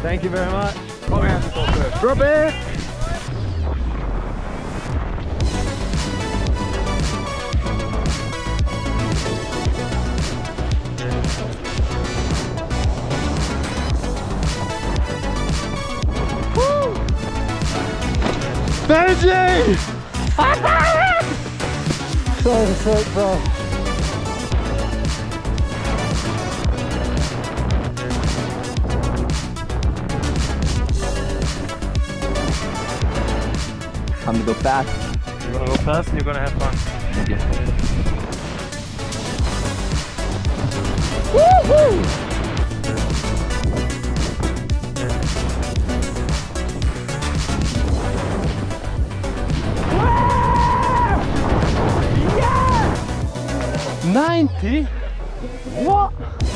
Thank you very much. Kom igen, drop it! Benji! So sick, bro. Time to go fast. You're gonna go fast and you're gonna have fun. Okay. Woohoo! Yeah! 90? What?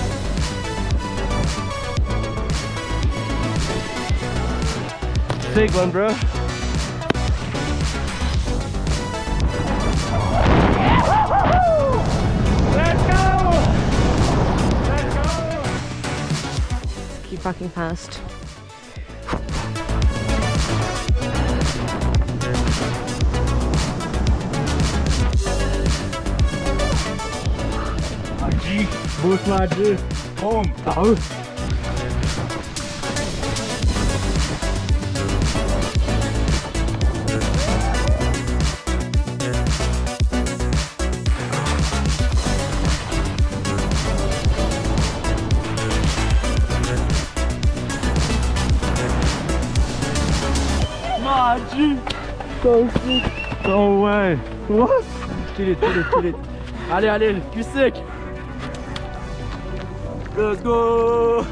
Big one, bro. Keep fucking fast. G, boost my G. Boom. Oh. G. So sick. No way. What? Kill it. Allez, allez, plus sec. Let's go.